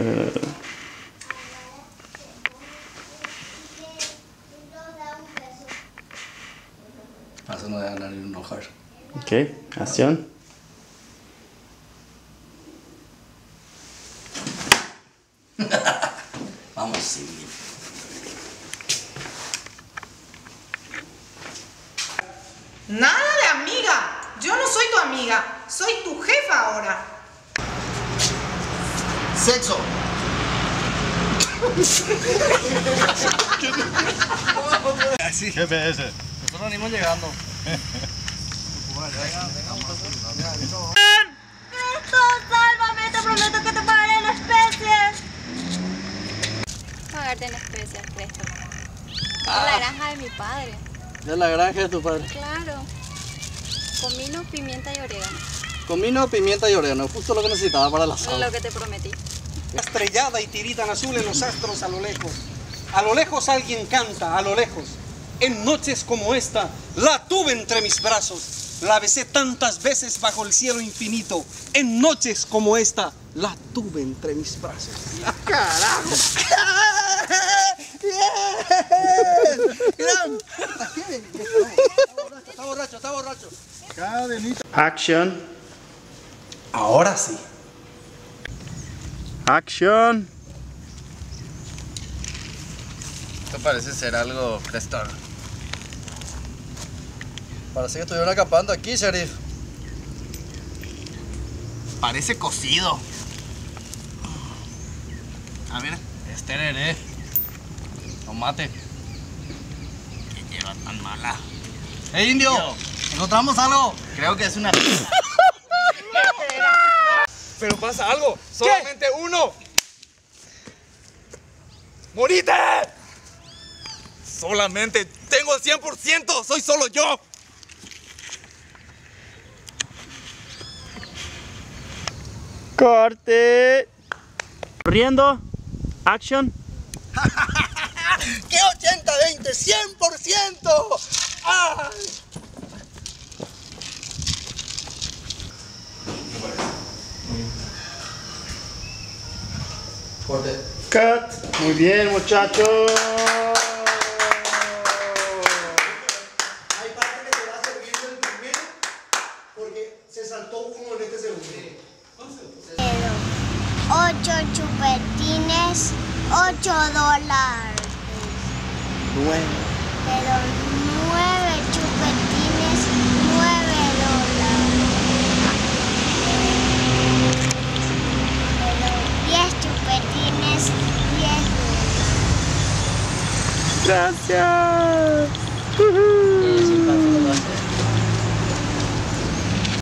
Eso no debe ni enojar. Ok, acción. Vamos, sí. Nada de amiga. Yo no soy tu amiga. Soy tu jefa ahora. Sexo. Así. GPS. Nosotros venimos llegando. ¡Sálvame! Te prometo que te pagaré en especie. Pagarte en especie el préstamo. Es la granja de mi padre. ¿De la granja de tu padre? Claro. Comino, pimienta y orégano. Comino, pimienta y orégano. Justo lo que necesitaba para la sal. Lo que te prometí. Estrellada y tirita en azul en los astros a lo lejos. A lo lejos alguien canta, a lo lejos. En noches como esta, la tuve entre mis brazos. La besé tantas veces bajo el cielo infinito. En noches como esta, la tuve entre mis brazos. ¡Carajo! ¡Bien! Está borracho, está borracho. Action. Ahora sí. Action. Esto parece ser algo prestor. Parece que estuvieron acampando aquí, sheriff. Parece cocido. A ver, es tereré. Tomate. ¿Qué lleva tan mala? ¡Hey, indio! ¿Encontramos algo? Creo que es una... Pero pasa algo. Solamente uno. ¡Morite! Solamente tengo el 100%. Soy solo yo. Corte. Corriendo. Action. ¿Qué 80-20? ¡100%! ¡Ay! Corte. Cut. Muy bien, muchachos. Hay parte que te va a servir del primero porque se saltó uno en este segundo. 8 chupetines, $8. 9. Pero 9 chupetines, $9. Pero 10 chupetines, $10. Gracias.